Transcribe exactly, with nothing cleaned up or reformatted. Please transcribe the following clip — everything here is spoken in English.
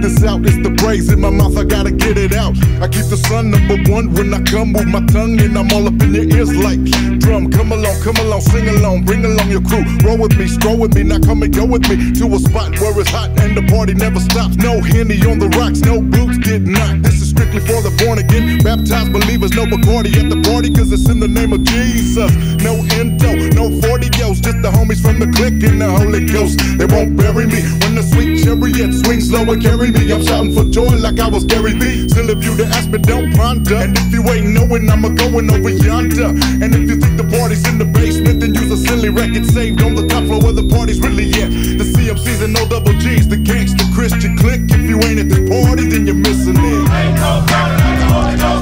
this out, it's the praise in my mouth, I gotta get it out. I keep the sun number one when I come with my tongue, and I'm all up in your ears like drum. Come along, come along, sing along, bring along your crew. Roll with me, stroll with me, now come and go with me to a spot where it's hot and the party never stops. No Henny on the rocks, no boots get knocked. This is strictly for the born again, baptized believers. No Bacardi at the party, cause it's in the name of Jesus. No endo, no forty yos, just the homies from the clique and the Holy Ghost. They won't bury me when the sweet chariot swings low and carry me. I'm shouting for joy like I was Gary V. Still if you to ask me, don't ponder. And if you ain't knowing, I'ma going over yonder. And if you think the party's in the basement, then use a silly record saved on the top floor where the party's really at. The C M Cs and no double G's, the gangsta Christian clique. If you ain't at the party, then you're missing it. Ain't no party like the Holy Ghost.